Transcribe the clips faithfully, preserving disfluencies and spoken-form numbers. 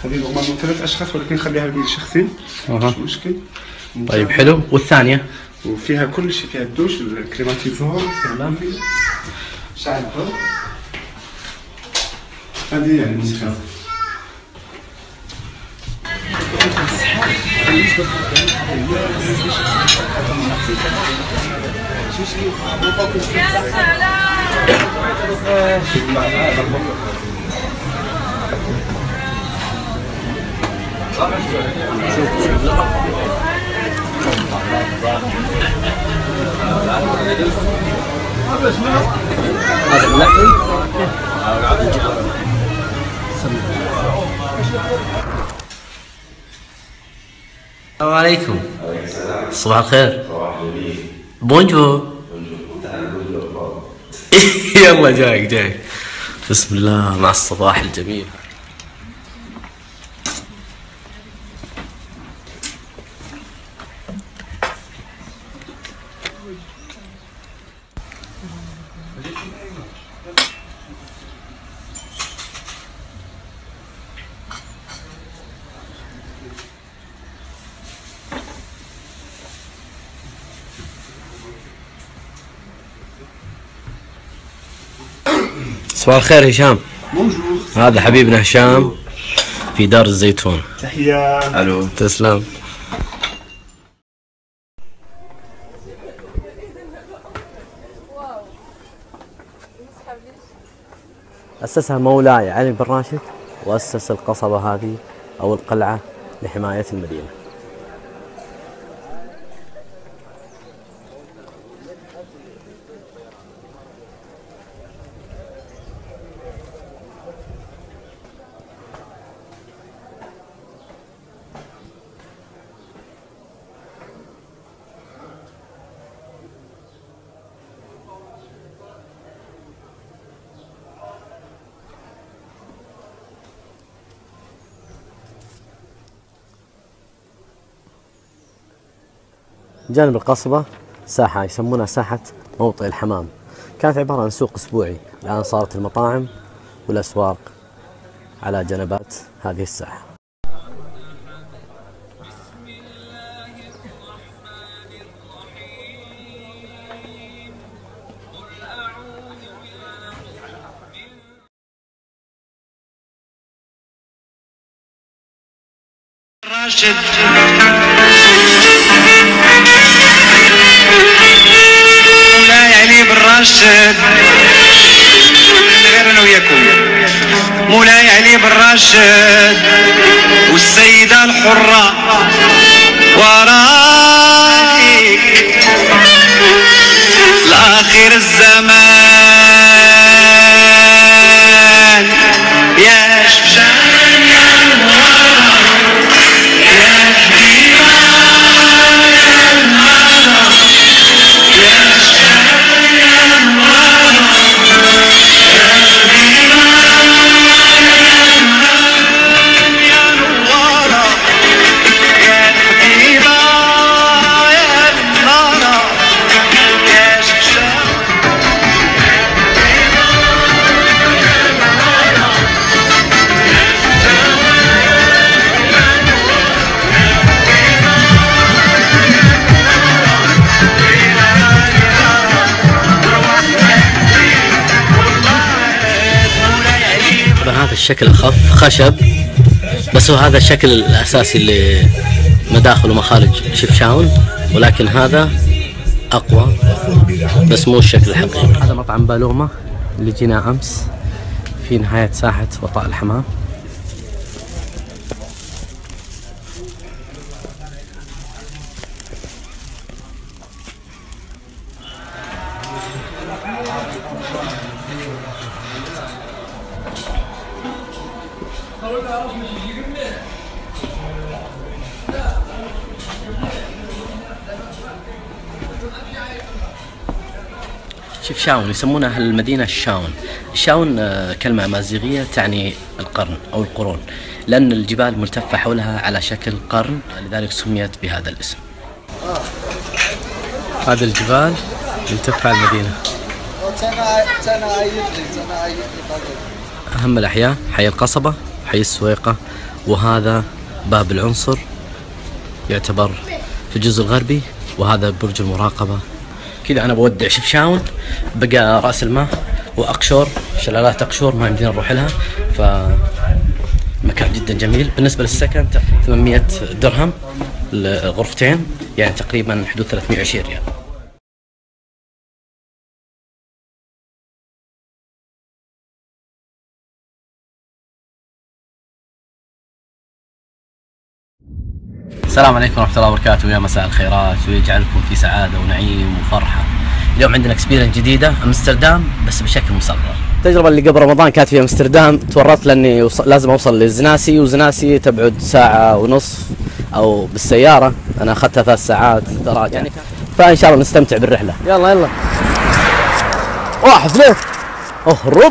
هذه نورمالمون ثلاث اشخاص ولكن نخليها بين شخصين مش مشكل. طيب حلو. والثانيه؟ وفيها كل شيء، فيها الدوش، الكليماتيزور، فيها شعل الضوء. هذه يعني النسخه. هذا ملحي. السلام عليكم. صباح الخير. بونجور. يلا جايك جايك. بسم الله مع الصباح الجميل. صباح الخير هشام. بونجور. هذا حبيبنا هشام في دار الزيتون. تحية. الو. تسلم. أسسها مولاي علي بن راشد، وأسس القصبة هذه أو القلعة لحماية المدينة. جانب القصبة ساحة يسمونها ساحة موطئ الحمام، كانت عبارة عن سوق أسبوعي، الآن صارت المطاعم والأسواق على جنبات هذه الساحة. راشد مولاي علي بن راشد، غير انا وياكم. مولاي علي بن راشد والسيدة الحرة ورايك لآخر الزمان يا شبشان هذا الشكل أخف خشب، بس هو هذا الشكل الأساسي لمداخل ومخارج شفشاون، ولكن هذا أقوى بس مو الشكل الحقيقي. هذا مطعم بالومة اللي جينا أمس في نهاية ساحة وطاء الحمام. شفشاون يسمونها أهل المدينة الشاون. الشاون كلمة أمازيغية تعني القرن أو القرون، لأن الجبال ملتفة حولها على شكل قرن، لذلك سميت بهذا الاسم. هذه الجبال ملتفة على المدينة. أهم الأحياء حي القصبة، حي السويقة. وهذا باب العنصر يعتبر في الجزء الغربي، وهذا برج المراقبة. كذا أنا بودع شفشاون، بقى رأس الماء وأقشور، شلالات أقشور ما يمدينا نروح لها، فمكان جدا جميل. بالنسبة للسكن ثمانمائة درهم الغرفتين، يعني تقريبا حدود ثلاثمائة وعشرين ريال. السلام عليكم ورحمة الله وبركاته، يا مساء الخيرات ويجعلكم في سعادة ونعيم وفرحة. اليوم عندنا اكسبيرينس جديدة، امستردام بس بشكل مصغر. التجربة اللي قبل رمضان كانت في امستردام، تورطت لاني وص... لازم اوصل لزناسي، وزناسي تبعد ساعة ونصف او بالسيارة، انا اخذتها ثلاث ساعات دراجة يعني، فان شاء الله نستمتع بالرحلة. يلا يلا واحد اثنين اهرب.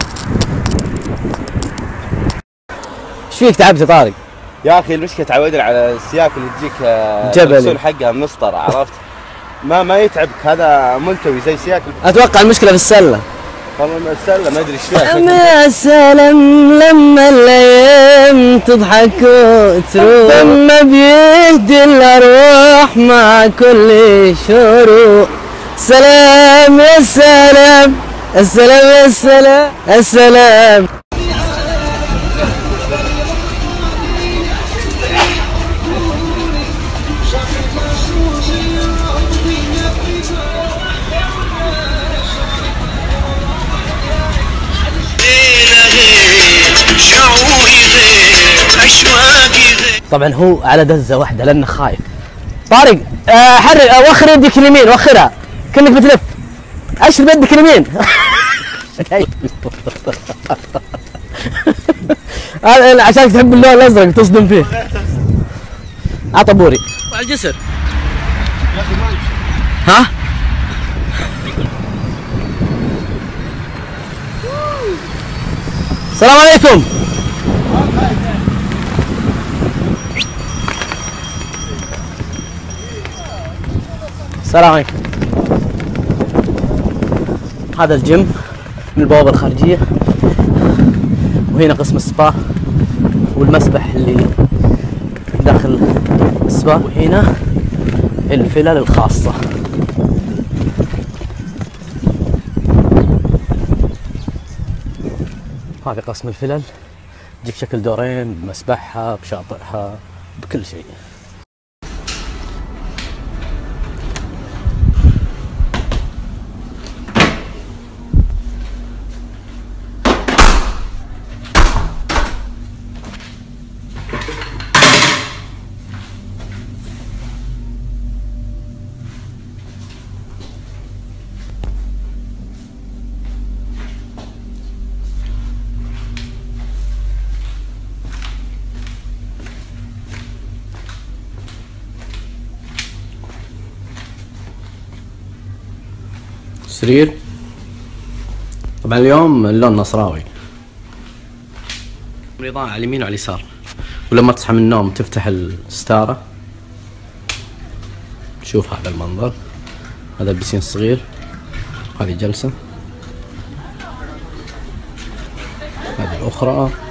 ايش فيك تعبت يا طارق؟ يا اخي المشكله تعودنا على السياك اللي تجيك جبلي الرسول حقها مسطر، عرفت؟ ما ما يتعبك، هذا ملتوي زي سياك. اتوقع المشكله في السله. والله السله ما ادري ايش فيها. يا سلام لما الايام تضحك وتروح، لما بيهدي الارواح مع كل شروق. سلام يا سلام السلام يا سلام السلام. طبعا هو على دزه واحده لانه خايف. طارق آه حرك، آه وخر يدك اليمين، وخرها كأنك بتلف، اشر بيدك اليمين. هذا عشان تحب اللون الازرق تصدم فيه. عطبوري على الجسر. ها السلام عليكم. السلام عليكم. هذا الجيم من البوابة الخارجية، وهنا قسم السبا والمسبح اللي داخل السبا، وهنا الفلل الخاصة. هذا قسم الفلل، يجيك شكل دورين بمسبحها بشاطئها بكل شيء. سرير، طبعا اليوم اللون نصراوي، الإضاءة على اليمين وعلى اليسار، ولما تصحى من النوم تفتح الستارة تشوف هذا المنظر. هذا البسين الصغير، هذه جلسة، هذه الأخرى